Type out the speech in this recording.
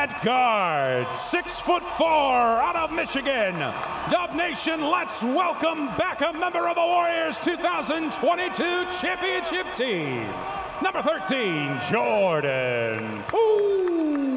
At guard, 6'4" out of Michigan, Dub Nation, let's welcome back a member of the Warriors 2022 championship team, number 13, Jordan Poole.